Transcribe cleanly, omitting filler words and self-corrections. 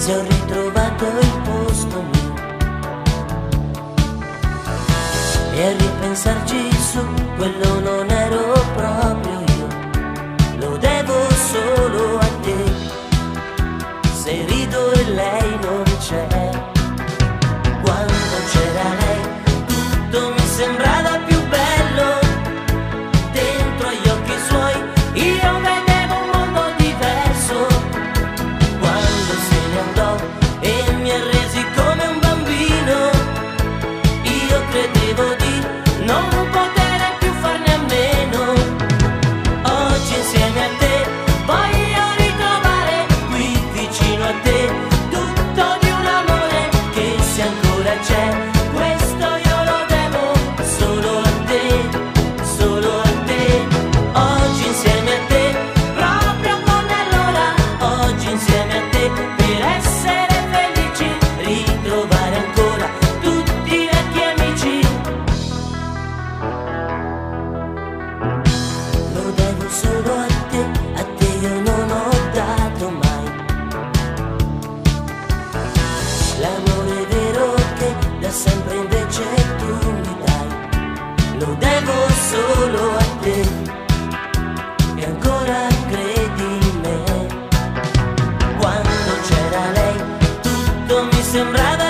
se ho ritrovato il posto mio. E a ripensarci su, quello non ero proprio io, lo devo solo a te. Se rido e lei non c'è, quando c'era lei tutto mi sembrava più bello. Dentro agli occhi suoi io vedevo un mondo diverso. Quando se ne andò e mi arresi come un bambino, io credevo di non poter più farne a meno. Oggi insieme a te voglio ritrovare qui vicino a te tutto di un amore che se ancora c'è, questo io lo devo solo a te, solo a te. Oggi insieme a te, proprio come allora, oggi insieme a te, per essere felici, ritrovare ancora tutti i vecchi amici. Lo devo solo a te io non ho dato mai l'amore vero che da sempre invece tu mi dai. Lo devo solo a te e ancora credi in me. Quando c'era lei tutto mi sembrava